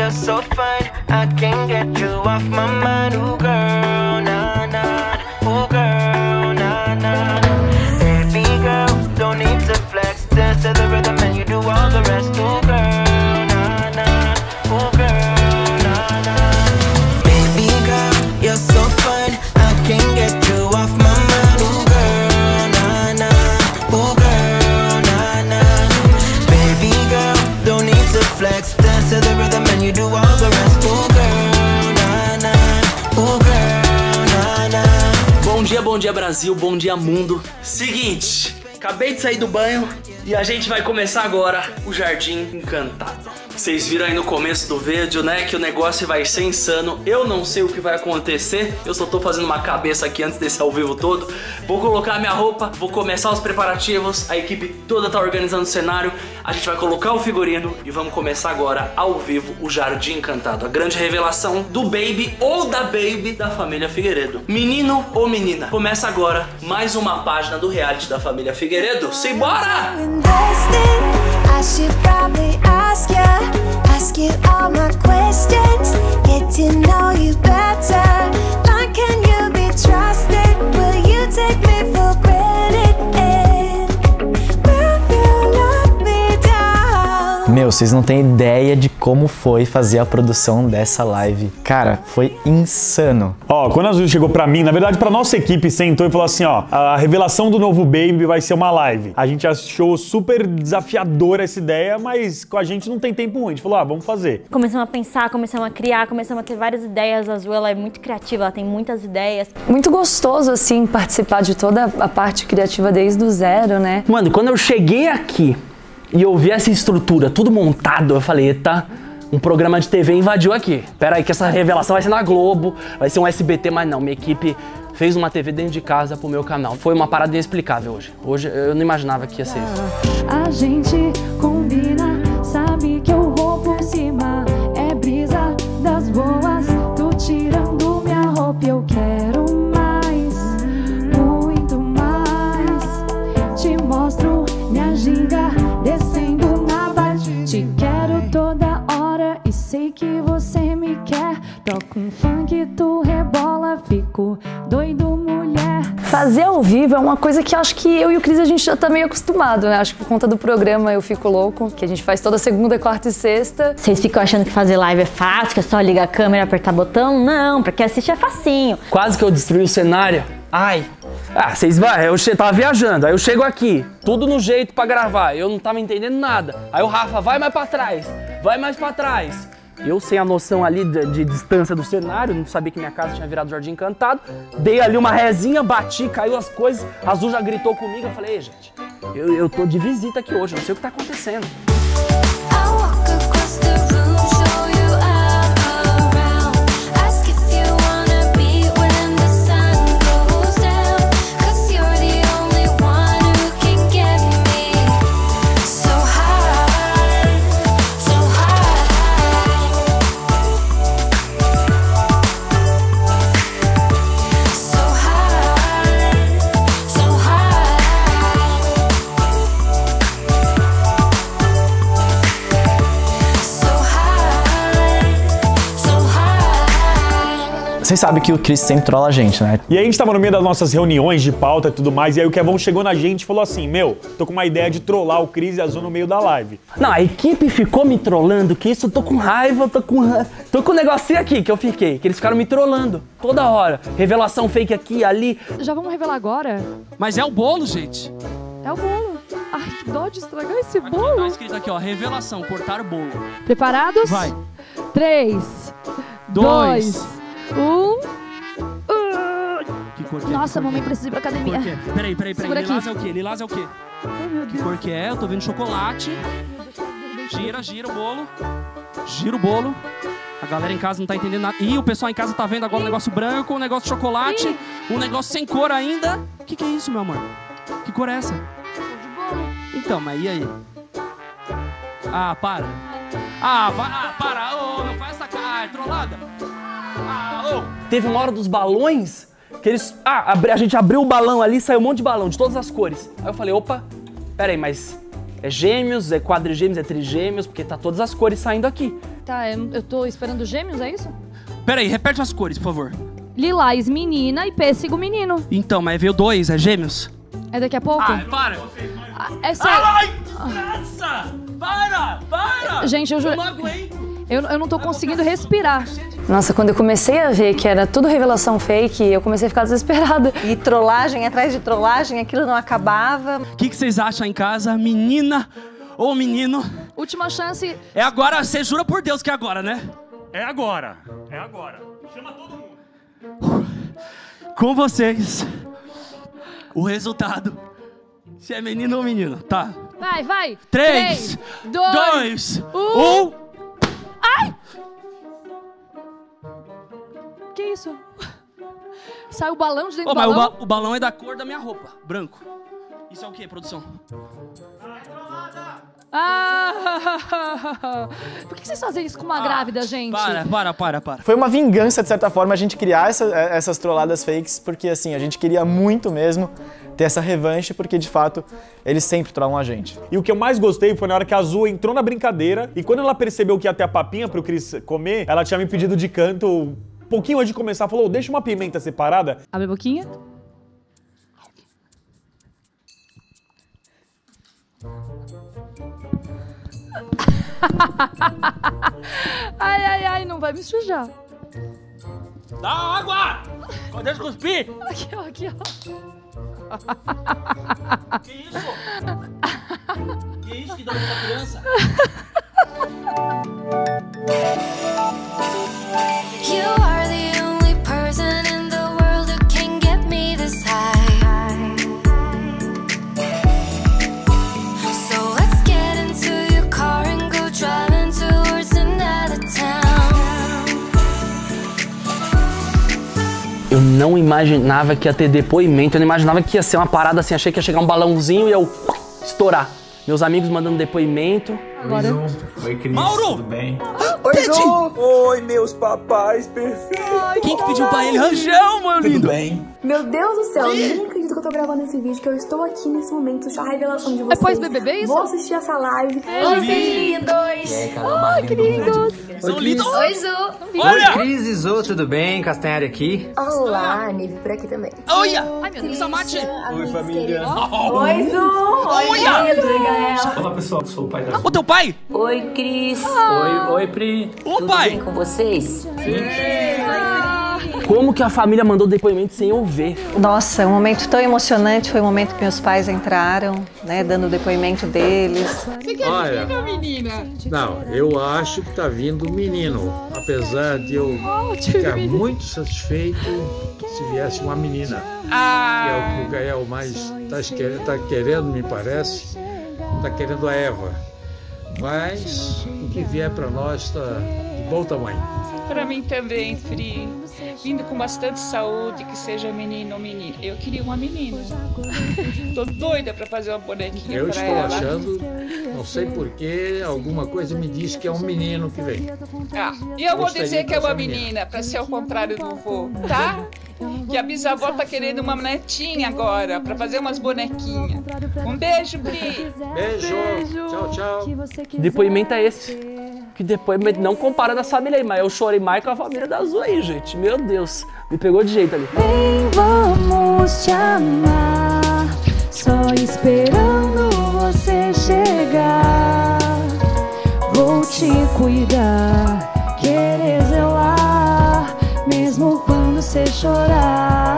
you're so fine, I can't get you off my mind. Ooh girl, nah nah, ooh girl, nah nah. Baby girl, don't need to flex, dance to the rhythm and you do all the rest. Ooh girl, nah nah, ooh girl, nah nah. Baby girl, you're so fine, I can't get you off my mind. Ooh girl, nah nah, ooh girl, nah nah. Baby girl, don't need to flex, dance to the rhythm and you do all the rest. Ooh girl, nah nah, ooh girl, nah nah. Bom dia Brasil, bom dia mundo. Seguinte, acabei de sair do banho e a gente vai começar agora o Jardim Encantado. Vocês viram aí no começo do vídeo, né, que o negócio vai ser insano. Eu não sei o que vai acontecer, eu só tô fazendo uma cabeça aqui antes desse ao vivo todo. Vou colocar minha roupa, vou começar os preparativos, a equipe toda tá organizando o cenário. A gente vai colocar o figurino e vamos começar agora ao vivo o Jardim Encantado. A grande revelação do Baby ou da Baby da família Figueiredo. Menino ou menina? Começa agora mais uma página do reality da família Figueiredo. Simbora! I should probably ask you all my questions, get to know you better. Like, can you be trusted? Will you take me for granted? Will you let me down? Meu, vocês não têm ideia de como foi fazer a produção dessa live. Cara, foi insano. Ó, quando a Azul chegou pra mim, na verdade pra nossa equipe, sentou e falou assim, ó, a revelação do novo Baby vai ser uma live. A gente achou super desafiadora essa ideia, mas com a gente não tem tempo ruim. A gente falou, vamos fazer. Começamos a pensar, começamos a criar, começamos a ter várias ideias. A Azul, ela é muito criativa, ela tem muitas ideias. Muito gostoso, assim, participar de toda a parte criativa desde o zero, né? Mano, quando eu cheguei aqui e eu vi essa estrutura, tudo montado, eu falei, eita, um programa de TV invadiu aqui. Pera aí que essa revelação vai ser na Globo, vai ser um SBT, mas não, minha equipe fez uma TV dentro de casa pro meu canal. Foi uma parada inexplicável hoje. Hoje eu não imaginava que ia ser isso. A gente combina, sabe que eu vou por cima. É brisa das boas, tô tirando minha roupa, eu quero mais, muito mais. Te mostro minha ginga descendo na batida. Te quero toda hora e sei que você me quer. Toco um funk, tu rebola, fico doido, mulher. Fazer ao vivo é uma coisa que acho que eu e o Cris a gente já tá meio acostumado, né? Acho que por conta do programa Eu Fico Louco, que a gente faz toda segunda, quarta e sexta. Vocês ficam achando que fazer live é fácil, que é só ligar a câmera e apertar botão? Não, pra quem assiste é facinho. Quase que eu destruí o cenário. Ai. Vocês vão, eu tava viajando, aí eu chego aqui, tudo no jeito pra gravar, eu não tava entendendo nada. Aí o Rafa, vai mais pra trás, vai mais pra trás. Eu sem a noção ali de distância do cenário, não sabia que minha casa tinha virado Jardim Encantado. Dei ali uma rezinha, bati, caiu as coisas, a Azul já gritou comigo, eu falei, ei, gente, eu tô de visita aqui hoje, não sei o que tá acontecendo. Vocês sabem que o Cris sempre trola a gente, né? E aí a gente tava no meio das nossas reuniões de pauta e tudo mais, e aí o Kevão chegou na gente e falou assim, meu, tô com uma ideia de trollar o Cris e a Azul no meio da live. Não, a equipe ficou me trollando, que isso, eu tô com raiva, tô com um negocinho aqui que eu fiquei, que eles ficaram me trollando toda hora. Revelação fake aqui, ali. Já vamos revelar agora? Mas é o bolo, gente. É o bolo. Ai, que dó de estragar esse Aqui, bolo. tá escrito aqui, ó, revelação, cortar o bolo. Preparados? Vai. 3, 2, 1. Que cor que é? Nossa, mamãe precisa ir pra academia. Que cor que é? Peraí. Segura Lilás aqui. é o quê? Lilás é o quê? Ai, meu Que Deus. cor que é? Eu tô vendo chocolate. Gira o bolo. Gira o bolo. A galera em casa não tá entendendo nada. Ih, o pessoal em casa tá vendo agora um negócio branco, um negócio de chocolate, um negócio sem cor ainda. O que é isso, meu amor? Que cor é essa? Então, mas e aí? Ah, para. Para. Ô, não faz essa cara. Trollada. Teve uma hora dos balões que eles... a gente abriu o balão ali, saiu um monte de balão de todas as cores. Aí eu falei, opa, pera aí, mas é gêmeos, é quadrigêmeos, é trigêmeos, porque tá todas as cores saindo aqui. Tá, eu tô esperando gêmeos, é isso? Pera aí, repete as cores, por favor. Lilás, menina e pêssego, menino. Então, mas veio 2, é gêmeos? É daqui a pouco? Para! É sério. Ai, desgraça! Para! Gente, eu juro. Eu não aguento! Eu não tô conseguindo respirar. Nossa, quando eu comecei a ver que era tudo revelação fake, eu comecei a ficar desesperada. E trollagem atrás de trollagem, aquilo não acabava. O que vocês acham em casa, menina ou menino? Última chance. É agora, você jura por Deus que é agora, né? É agora. Chama todo mundo. Com vocês, o resultado. Se é menino ou menino, tá? Vai. 3, 2, 1. Ai! Que isso? Saiu o balão de dentro do balão? O balão é da cor da minha roupa, branco. Isso é o que, produção? Por que vocês fazem isso com uma grávida, gente? Para. Foi uma vingança, de certa forma, a gente criar essas trolladas fakes, porque assim, a gente queria muito mesmo ter essa revanche, porque de fato, eles sempre trollam a gente. E o que eu mais gostei foi na hora que a Azul entrou na brincadeira e quando ela percebeu que ia ter a papinha pro Cris comer, ela tinha me pedido de canto, um pouquinho antes de começar, falou, deixa uma pimenta separada. Abre a boquinha. Ai, não vai me sujar. Dá água! Deixa eu cuspir! Aqui, ó. Que isso? Que isso que dá pra criança? You are the only person in the world who can get me this high. So let's get into your car and go driving towards another town. Eu não imaginava que ia ter depoimento, eu não imaginava que ia ser uma parada assim, achei que ia chegar um balãozinho e eu estourar. Meus amigos mandando depoimento. Oi, Cris. Mauro! Tudo bem? Oi, Ju! Oi, meus papais perfeitos. Quem que pediu pra ele? Rangel, meu lindo! Tudo bem? Meu Deus do céu, eu nem acredito que eu tô gravando esse vídeo, que eu estou aqui nesse momento, a revelação de vocês. É pós-BBB isso? Vou assistir essa live. Oi, vocês lindos! Que lindos! São lindos! Oi, Zu! Olha! Cris e Zo, tudo bem? Castanhari aqui. Olá, Nive por aqui também. Olha! Ai, meu Deus, Samate! Oi, família. Oi, Zu! Olha! Gael! Olá, pessoal. Sou o pai da... O teu pai? Oi, Cris! Oi, Pri. O pai! Com vocês? Como que a família mandou depoimento sem eu ver? Nossa, um momento tão emocionante foi o momento que meus pais entraram, né, dando o depoimento deles. Olha, não, eu acho que tá vindo um menino, apesar de eu ficar muito satisfeito se viesse uma menina. Que é o que o Gael mais tá querendo, me parece, tá querendo a Eva. Mas o que vier para nós tá de bom tamanho. Para mim também, Fri. Vindo com bastante saúde, que seja menino ou menina. Eu queria uma menina. Tô doida para fazer uma bonequinha Eu para estou ela. achando, não sei porquê, alguma coisa me diz que é um menino que vem. E eu vou Gostaria dizer que é de uma ser menina. menina, para ser ao contrário do vô, tá? Que a bisavó tá querendo uma netinha agora, para fazer umas bonequinhas. Um beijo, Pri. Beijo. Tchau. Que depoimento é esse? Que depoimento não compara da família aí, mas eu chorei mais com a família da Azul aí, gente. Meu Deus, me pegou de jeito ali. Vem, vamos te amar, só esperando você chegar. Vou te cuidar, querer zelar, mesmo quando você chorar.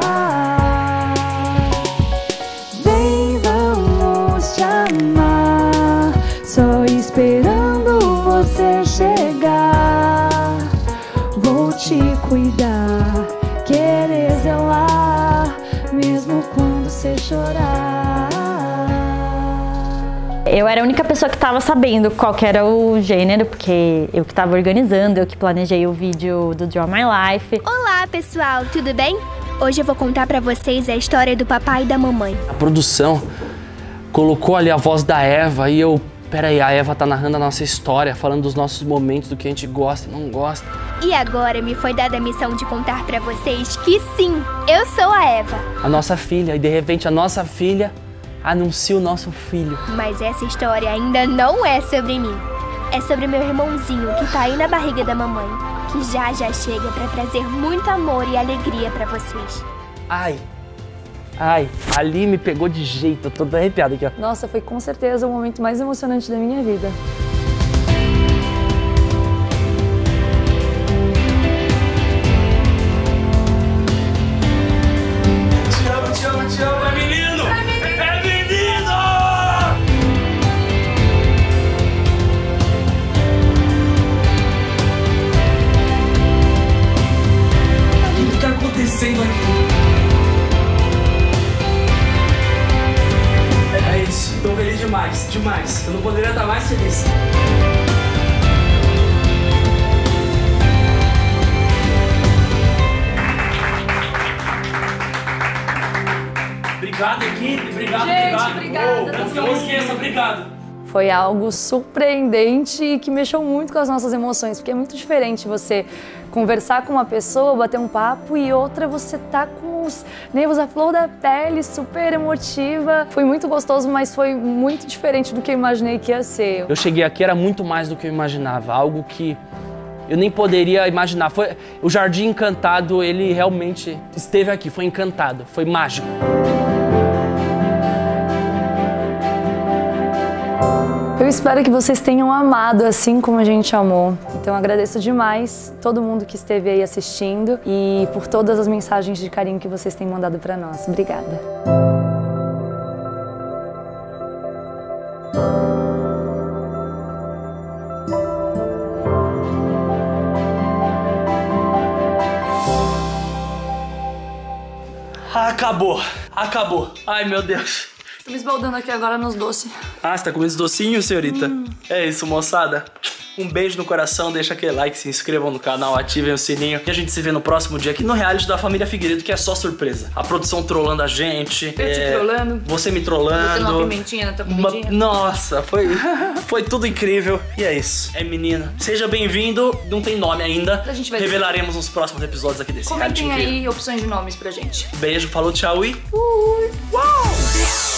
Vem, vamos te amar, só esperando você chegar. Vou te cuidar, querer zelar, mesmo quando você chorar. Eu era a única pessoa que tava sabendo qual que era o gênero, porque eu que tava organizando, eu que planejei o vídeo do Draw My Life. Olá, pessoal, tudo bem? Hoje eu vou contar pra vocês a história do papai e da mamãe. A produção colocou ali a voz da Eva e eu... Peraí, a Eva tá narrando a nossa história, falando dos nossos momentos, do que a gente gosta e não gosta. E agora me foi dada a missão de contar pra vocês que sim, eu sou a Eva. A nossa filha, e de repente a nossa filha anuncia o nosso filho. Mas essa história ainda não é sobre mim. é sobre meu irmãozinho que tá aí na barriga da mamãe, que já chega pra trazer muito amor e alegria pra vocês. Ai, ali me pegou de jeito, eu tô todo arrepiado aqui, ó. Nossa, foi com certeza o momento mais emocionante da minha vida. Te amo, é menino! É menino! O que tá acontecendo aqui? É isso, tô feliz demais. Eu não poderia estar mais feliz. Obrigado, equipe. Obrigado. Obrigada. Antes que eu esqueça, obrigado. Foi algo surpreendente e que mexeu muito com as nossas emoções, porque é muito diferente você conversar com uma pessoa, bater um papo, e outra você tá com os nervos à flor da pele, super emotiva. Foi muito gostoso, mas foi muito diferente do que eu imaginei que ia ser. Eu cheguei aqui, era muito mais do que eu imaginava, algo que eu nem poderia imaginar. O Jardim Encantado, ele realmente esteve aqui, foi encantado, foi mágico. Eu espero que vocês tenham amado assim como a gente amou. Então agradeço demais todo mundo que esteve aí assistindo e por todas as mensagens de carinho que vocês têm mandado pra nós. Obrigada. Acabou. Ai, meu Deus. Tô me esbaldando aqui agora nos doces. Ah, você tá comendo os docinhos, senhorita? É isso, moçada. Um beijo no coração, deixa aquele like, se inscrevam no canal, ativem o sininho. E a gente se vê no próximo dia aqui no reality da família Figueiredo, que é só surpresa. A produção trollando a gente. Eu te trollando. Você me trollando. Botando uma pimentinha na tua comidinha. Nossa, foi tudo incrível. E é isso. É menina. Seja bem-vindo. Não tem nome ainda. A gente vai revelaremos nos próximos episódios aqui desse reality. Comentem aí opções de nomes pra gente. Beijo, falou, tchau e... Uau!